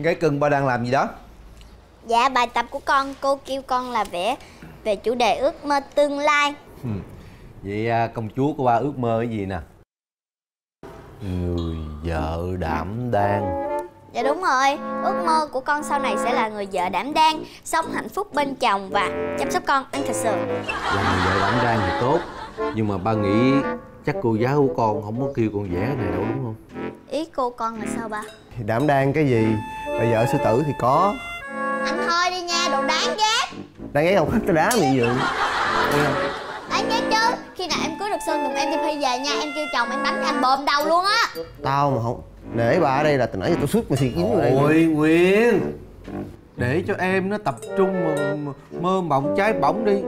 Gái cưng, ba đang làm gì đó? Dạ, bài tập của con, cô kêu con là vẽ về chủ đề ước mơ tương lai. Vậy công chúa của ba ước mơ cái gì nè? Người vợ đảm đang. Dạ đúng rồi, ước mơ của con sau này sẽ là người vợ đảm đang, sống hạnh phúc bên chồng và chăm sóc con ăn thịt sườn. Làm người vợ đảm đang thì tốt, nhưng mà ba nghĩ chắc cô giáo của con không có kêu con vẽ cái này đâu, đúng không? Ý cô con là sao ba? Thì đảm đang cái gì? Bây giờ sư tử thì có. Anh thôi đi nha, đồ đáng ghét. Đang ghét không? Cái đá mị dường. Đáng ghét chứ. Khi nào em cưới được Sơn cùng em đi Phi về nha, em kêu chồng em đánh anh bồm đầu luôn á. Tao mà không nể bà ở đây là từ nãy giờ tao suốt mày xì kiếm vô đây. Ôi Nguyên, để cho em nó tập trung mà mơ mộng trái bỏng đi.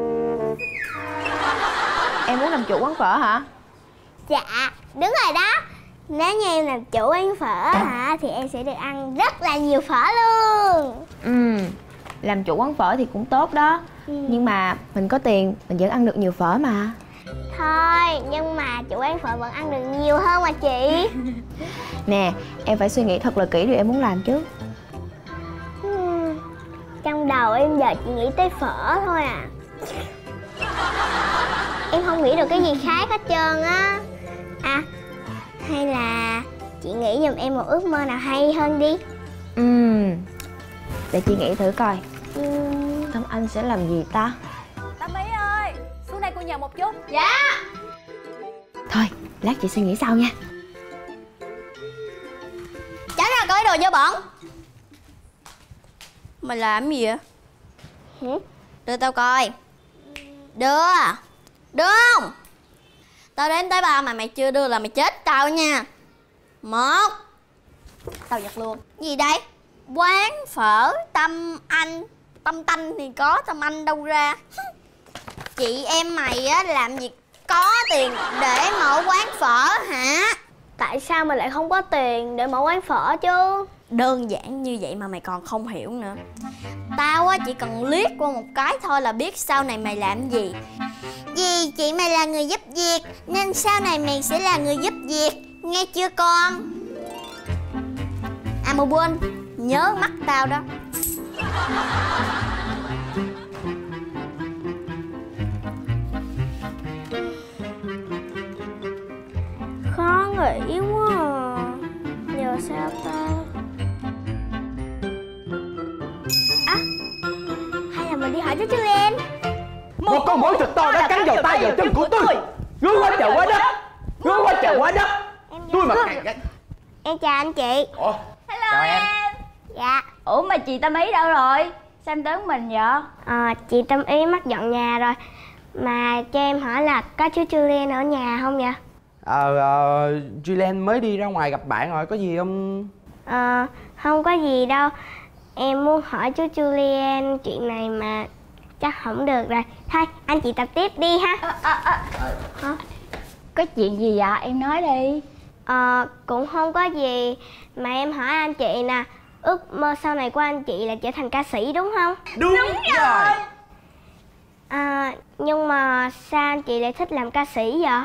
Em muốn làm chủ quán phở hả? Dạ, đúng rồi đó. Nếu như em làm chủ quán phở hả thì em sẽ được ăn rất là nhiều phở luôn. Làm chủ quán phở thì cũng tốt đó. Nhưng mà mình có tiền, mình vẫn ăn được nhiều phở mà. Thôi, nhưng mà chủ quán phở vẫn ăn được nhiều hơn mà chị. Nè, em phải suy nghĩ thật là kỹ điều em muốn làm chứ. Trong đầu em giờ chỉ nghĩ tới phở thôi à. Em không nghĩ được cái gì khác hết trơn á. À, hay là chị nghĩ giùm em một ước mơ nào hay hơn đi. Để chị nghĩ thử coi. Tâm Anh sẽ làm gì ta? Tâm Ý ơi, xuống đây cô nhờ một chút. Dạ. Thôi, lát chị suy nghĩ sau nha. Tránh ra coi đồ dơ bẩn. Mày làm gì vậy? Đưa tao coi. Đưa. Đưa không? Tao đếm tới 3 mà mày chưa đưa là mày chết tao nha. 1. Tao giật luôn. Gì đây? Quán phở Tâm Anh. Tâm Tanh thì có, Tâm Anh đâu ra. Chị em mày á làm gì có tiền để mở quán phở hả? Tại sao mày lại không có tiền để mở quán phở chứ? Đơn giản như vậy mà mày còn không hiểu nữa. Tao á chỉ cần liếc qua một cái thôi là biết sau này mày làm gì. Vì chị mày là người giúp việc nên sau này mày sẽ là người giúp việc, nghe chưa con? À mà quên, nhớ mắt tao đó. Khó nghĩ quá à. Giờ sao ta? À, hay là mình đi hỏi chú Lên. Một con muỗi thật to đã cắn vào tay vào chân của tôi. Ngươi quá trời quá đất. Ngươi quá trời quá đất. Tôi mà cày. Em chào anh chị. Ủa, chào em. Dạ. Ủa mà chị Tâm Ý đâu rồi? Sao em tới mình vậy? Chị Tâm Ý mất dọn nhà rồi. Mà cho em hỏi là có chú Julian ở nhà không vậy? Julian mới đi ra ngoài gặp bạn rồi, có gì không? Không có gì đâu. Em muốn hỏi chú Julian chuyện này mà chắc không được rồi. Thôi, anh chị tập tiếp đi ha. Có chuyện gì vậy? Em nói đi. Cũng không có gì. Mà em hỏi anh chị nè, ước mơ sau này của anh chị là trở thành ca sĩ đúng không? Đúng rồi. Nhưng mà sao anh chị lại thích làm ca sĩ vậy?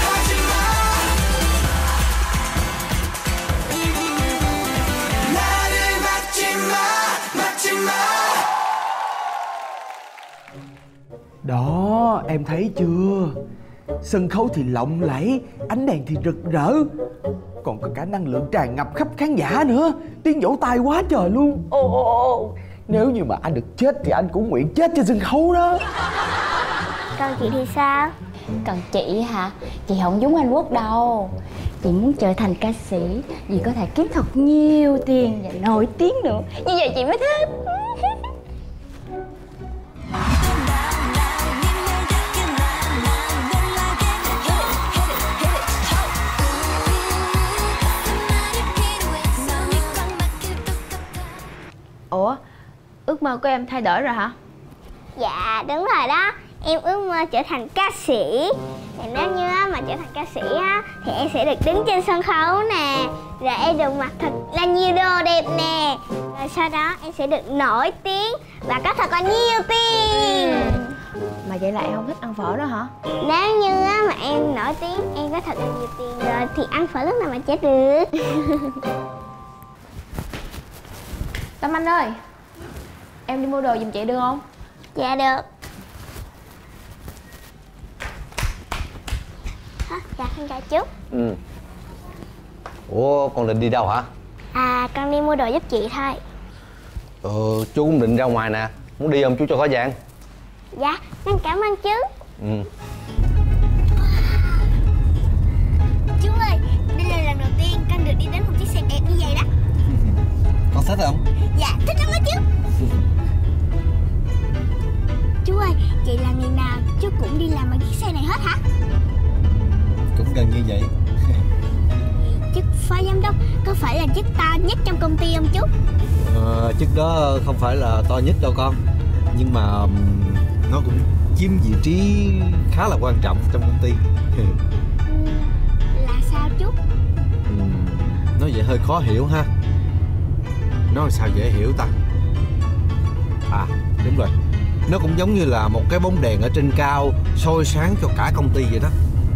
Đó, em thấy chưa? Sân khấu thì lộng lẫy, ánh đèn thì rực rỡ, còn có cả năng lượng tràn ngập khắp khán giả nữa. Tiếng vỗ tay quá trời luôn. Nếu như mà anh được chết thì anh cũng nguyện chết trên sân khấu đó. Còn chị thì sao? Còn chị hả? Chị không giống anh Quốc đâu. Chị muốn trở thành ca sĩ vì có thể kiếm thật nhiều tiền và nổi tiếng nữa. Như vậy chị mới thích. Ủa, ước mơ của em thay đổi rồi hả? Dạ đúng rồi đó. Em ước mơ trở thành ca sĩ. Thì nếu như mà trở thành ca sĩ á thì em sẽ được đứng trên sân khấu nè, rồi em được mặc thật là nhiều đồ đẹp nè, rồi sau đó em sẽ được nổi tiếng và có thật là nhiều tiền. Mà vậy là em không thích ăn phở đó hả? Nếu như á mà em nổi tiếng, em có thật là nhiều tiền rồi thì ăn phở lúc nào mà chết được. Tâm Anh ơi, em đi mua đồ giùm chị được không? Dạ được. Dạ con chào chú. Ủa con định đi đâu hả? À con đi mua đồ giúp chị thôi. Chú cũng định ra ngoài nè. Muốn đi không chú cho có gian? Dạ con cảm ơn chú. Chú ơi, đây là lần đầu tiên con được đi đến một chiếc xe đẹp như vậy đó. Con thích không? Dạ thích lắm đó chú. Chú ơi, vậy là ngày nào chú cũng đi làm bằng chiếc xe này hết hả? Cũng gần như vậy. Chức phó giám đốc có phải là chức to nhất trong công ty không chú? Chức đó không phải là to nhất đâu con. Nhưng mà nó cũng chiếm vị trí khá là quan trọng trong công ty. Là sao chú? Nói vậy hơi khó hiểu ha. Nói sao dễ hiểu ta? À đúng rồi, nó cũng giống như là một cái bóng đèn ở trên cao soi sáng cho cả công ty vậy đó.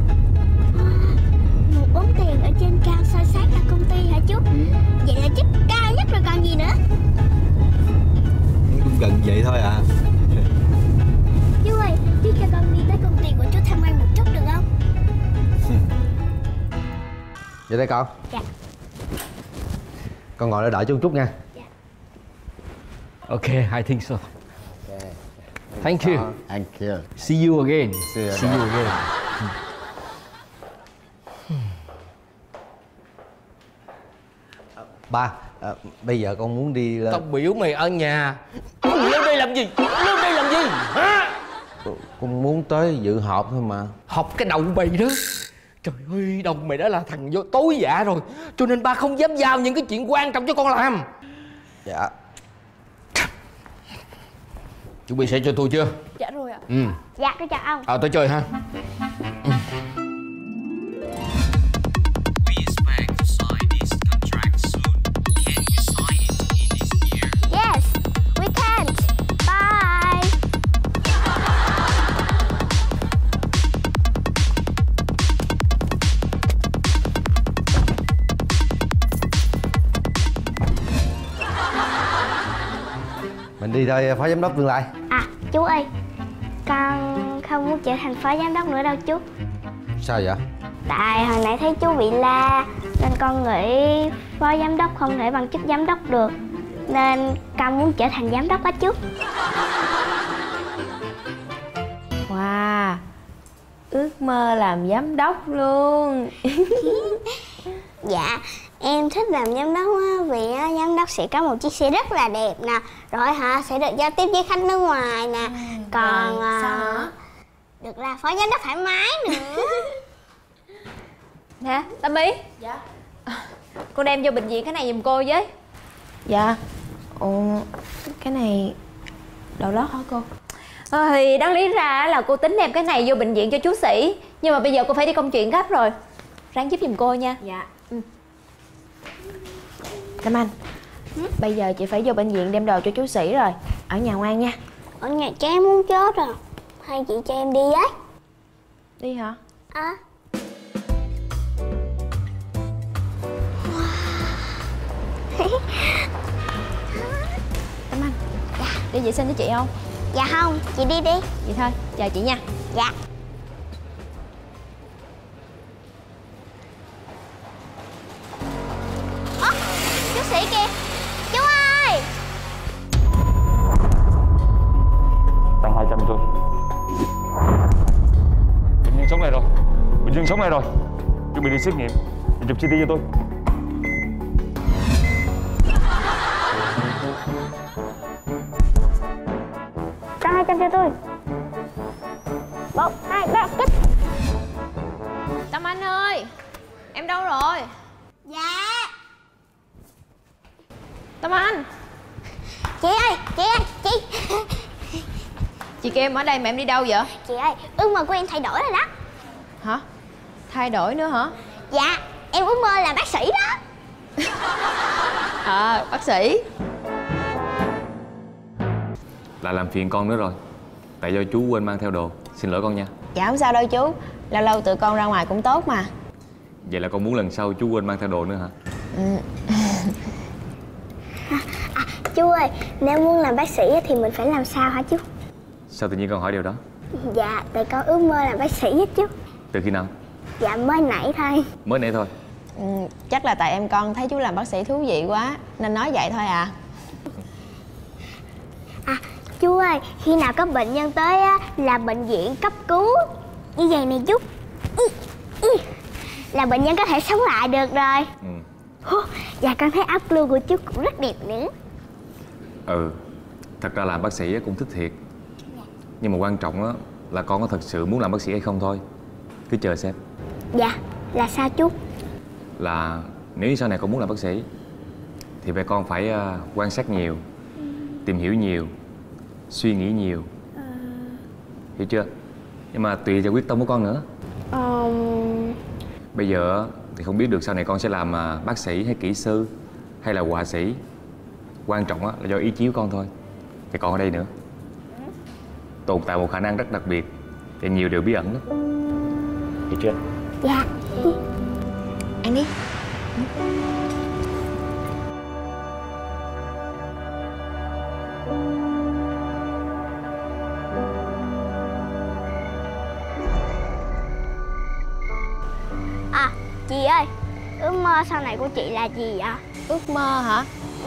Một bóng đèn ở trên cao soi sáng cả công ty hả chú? Vậy là chức cao nhất rồi còn gì nữa? Cũng gần vậy thôi à. Chú ơi, chú cho con đi tới công ty của chú tham quan một chút được không? Vậy đây con. Dạ. Con ngồi để đợi chú một chút nha. Dạ. Okay, I think so. Thank you. Thank you. See you again. See you See you again. Ba, bây giờ con muốn đi lên. Tao biểu mày ở nhà. Lên đây làm gì? Lên đây làm gì? Hả? Con muốn tới dự họp thôi mà. Học cái đầu mày đó. Trời ơi, đầu mày đã là thằng vô tối dạ rồi. Cho nên ba không dám giao những cái chuyện quan trọng cho con làm. Dạ. Chuẩn bị xe cho tôi chưa? Dạ rồi ạ. Dạ con chào ông. Tới chơi ha. Yes, we can. Bye. Mình đi thôi phó giám đốc tương lai. À chú ơi, con không muốn trở thành phó giám đốc nữa đâu chú. Sao vậy? Tại hồi nãy thấy chú bị la nên con nghĩ phó giám đốc không thể bằng chức giám đốc được, nên con muốn trở thành giám đốc á chú. Wow, ước mơ làm giám đốc luôn. Dạ, em thích làm giám đốc á, vì giám đốc sẽ có một chiếc xe rất là đẹp nè, rồi sẽ được giao tiếp với khách nước ngoài nè, còn sao nữa? được là phó giám đốc thoải mái nữa. Nè, Tâm Ý. Dạ. Cô đem vô bệnh viện cái này giùm cô với. Dạ. Ồ, cái này đầu lót hả cô? Thì đáng lý ra là cô tính đem cái này vô bệnh viện cho chú Sĩ, nhưng mà bây giờ cô phải đi công chuyện gấp rồi. Ráng giúp giùm cô nha. Dạ. Tâm Anh, bây giờ chị phải vô bệnh viện đem đồ cho chú Sĩ rồi. Ở nhà ngoan nha. Ở nhà cha em muốn chết rồi, hay chị cho em đi với? Đi hả? Tâm Anh, đi vệ sinh với chị không? Dạ không, chị đi đi. Vậy thôi, chào chị nha. Dạ. Ơ, chú Sĩ kìa. Chú ơi. Tăng 200 tôi. Bệnh nhân sống lại rồi. Bệnh nhân sống lại rồi. Chuẩn bị đi xét nghiệm. Đi chụp CT cho tôi. Tăng 200 cho tôi. 1, 2, 3, kích. Tâm Anh ơi, em đâu rồi? Dạ. Tâm Anh. Chị ơi, chị. Chị kêu em ở đây mà em đi đâu vậy? Chị ơi, ước mơ của em thay đổi rồi đó. Hả? Thay đổi nữa hả? Dạ, em ước mơ làm bác sĩ đó. Bác sĩ. Lại làm phiền con nữa rồi. Tại do chú quên mang theo đồ. Xin lỗi con nha. Dạ không sao đâu chú. Lâu lâu tụi con ra ngoài cũng tốt mà. Vậy là con muốn lần sau chú quên mang theo đồ nữa hả? chú ơi, nếu muốn làm bác sĩ thì mình phải làm sao hả chú? Sao tự nhiên con hỏi điều đó? Dạ, tại con ước mơ làm bác sĩ á chú. Từ khi nào? Dạ mới nãy thôi. Mới nãy thôi. Chắc là tại em con thấy chú làm bác sĩ thú vị quá nên nói vậy thôi à. À, chú ơi, khi nào có bệnh nhân tới á, là bệnh viện cấp cứu như vậy nè chú, là bệnh nhân có thể sống lại được rồi. Dạ con thấy áo blue của chú cũng rất đẹp nữa. Thật ra làm bác sĩ cũng thích thiệt. Nhưng mà quan trọng á là con có thật sự muốn làm bác sĩ hay không thôi. Cứ chờ xem. Dạ, là sao chú? Là nếu như sau này con muốn làm bác sĩ thì phải con phải quan sát nhiều, tìm hiểu nhiều, suy nghĩ nhiều. Hiểu chưa? Nhưng mà tùy vào quyết tâm của con nữa. Bây giờ thì không biết được sau này con sẽ làm bác sĩ hay kỹ sư hay là họa sĩ. Quan trọng là do ý chí của con thôi. Thì con ở đây nữa tồn tại một khả năng rất đặc biệt và nhiều điều bí ẩn lắm. Hiểu chưa? Dạ. Ăn đi. À, chị ơi, ước mơ sau này của chị là gì ạ? Ước mơ hả?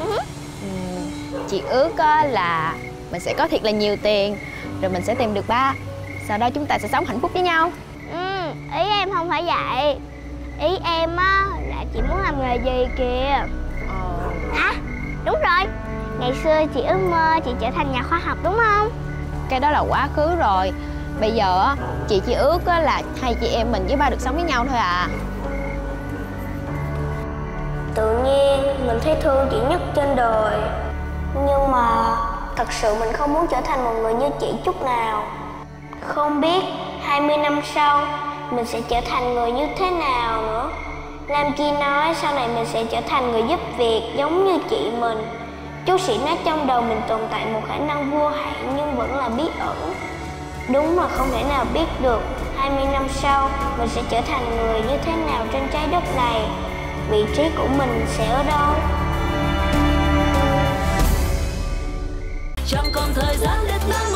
Chị ước là mình sẽ có thiệt là nhiều tiền, rồi mình sẽ tìm được ba, sau đó chúng ta sẽ sống hạnh phúc với nhau. Ý em không phải vậy. Ý em á là chị muốn làm nghề gì kìa. À, đúng rồi, ngày xưa chị ước mơ chị trở thành nhà khoa học đúng không? Cái đó là quá khứ rồi. Bây giờ chị chỉ ước là hai chị em mình với ba được sống với nhau thôi à. Tự nhiên mình thấy thương chị nhất trên đời. Nhưng mà thật sự mình không muốn trở thành một người như chị chút nào. Không biết 20 năm sau mình sẽ trở thành người như thế nào nữa. Lam Chi nói sau này mình sẽ trở thành người giúp việc giống như chị mình. Chú sĩ nói trong đầu mình tồn tại một khả năng vô hạn nhưng vẫn là bí ẩn. Đúng là không thể nào biết được 20 năm sau mình sẽ trở thành người như thế nào trên trái đất này. Vị trí của mình sẽ ở đâu? Chẳng còn thời gian để ta